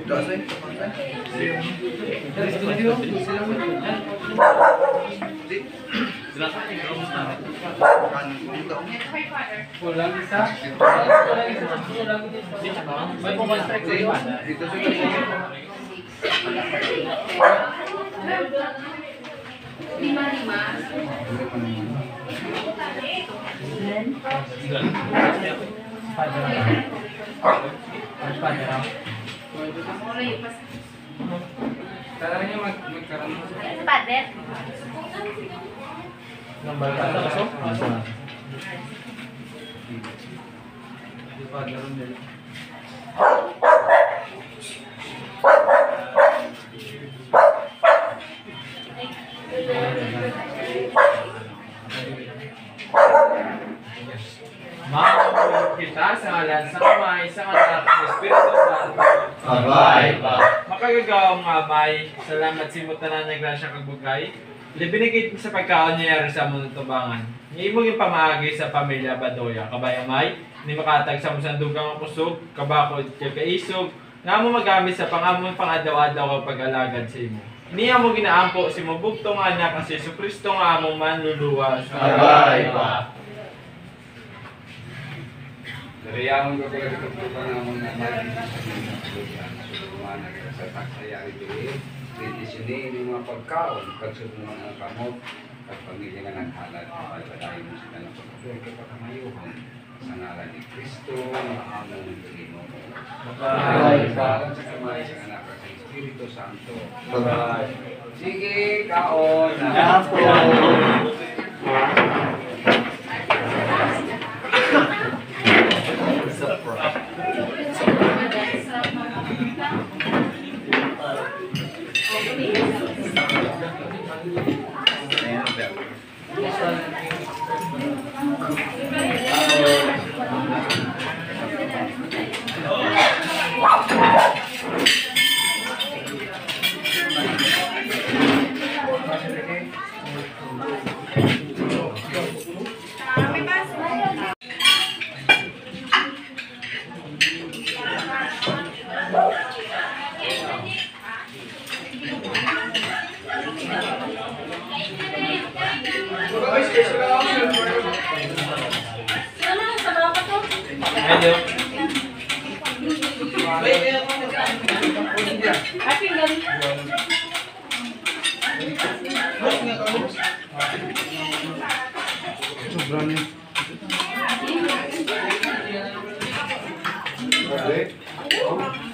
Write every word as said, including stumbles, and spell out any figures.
Kulang isa. May pumastrike ko yun. Lima-lima. Talaga niya magkaroon mo. Padet. Number ka na kaso? Di pa naroon nila. Makamulog kita sa ngalan sa Kamay, sa Anak, sa Espiritu Santo. Abay. Makagagawang Amay, salamat si mo tanan na grasya kag bugay. Libinigit sa pagkaon niya sa mga tubangan. Ni mo yung pamagi sa pamilya Badoya, kabay Amay, ni makatag sa musandugang ang kusog, kabakod kay kaisog, nga mo magamit sa pangamon pang-adaw-adaw ang pag-alagad sa imo. Niya mo ginaampo si mabugtong anak ang si Jesucristo nga among manluluwas. Abay pa. Dariyaman ko kaya katutupan ng mga natin sa mga sa taksayari dito. Pwede yung mga pagkaon, pagsubukan ng kamot, at pamilya nga naghalat, pagpadayin mo sila ng pagkakuha kay pakamayuhan sa ngalan ni Kristo na among Ginoo. Abay pa. Sa Kamay, sa Anak, sa Espiritu Santo. Abay. Sige, kaon! Apo. Hello. Sobrang.